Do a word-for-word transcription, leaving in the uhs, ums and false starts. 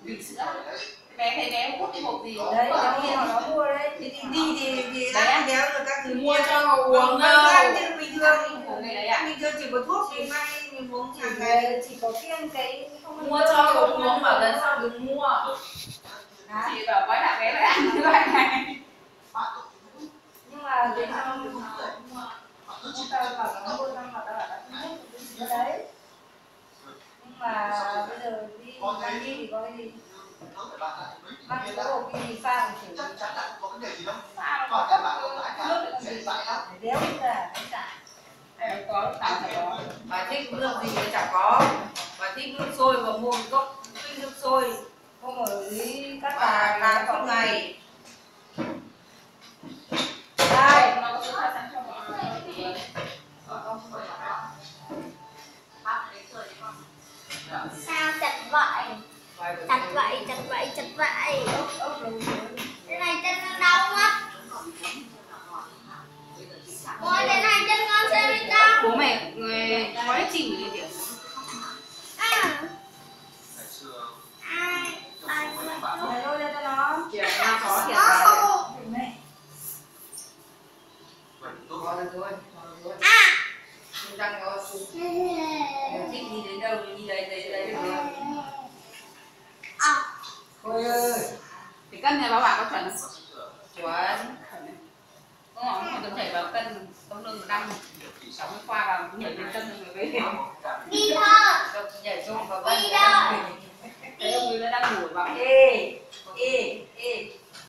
Bình sữa. Bé thấy bé hút cái hộp gì đấy, giáo viên nó mua đấy, thì đi thì thì ăn béo người ta cứ mua cho họ uống đâu. Ăn thì bình thường, Uống cái đấy à? bình thường chỉ có thuốc thì may mình uống hàng ngày chỉ có kiêng cái mua cho họ uống bảo lần sau đừng mua. Chị bảo với thằng bé lại ăn cái loại này. Nhưng mà đến sau mua tao bảo nó mua xong mà tao bảo nó không hút cái đấy. Nhưng mà bây giờ đi ăn đi thì có cái gì? Mang cái hộp cái gì pha một kiểu gì? Pha nó có nước là gì? Để đéo ra đánh trả. Có tao sẽ có. Bà thích nước gì thì chẳng có. Bà thích nước sôi và mua một cốc nước sôi. Không ở dưới các bà làm suốt ngày. Đây. Sao chật vậy? Chật vậy, chật vậy, chật vậy. Cái này chân nó đau mất. Ôi, cái này chân con xem đi tao. Bố mẹ người nói chịu gì kìa. À. Ai? Ai? Để lôi lên cho nó. Kìa, nó có thiệt là Mẹ. Có rồi rồi. À. Chúng đang có thích đi đến đâu thì đi đấy, đấy, đấy được rồi. À. Ôi ơi. thì cân này bà bảo có chuẩn không? Chuẩn. Đúng không? Mình có thể vào cân tấm lưng năm sáu mươi khoa vào nhảy lên cân rồi về. Đi thôi. Nhảy xuống vào cân. Đi thôi. Thế ông người nó đang ngủ bảo Ê.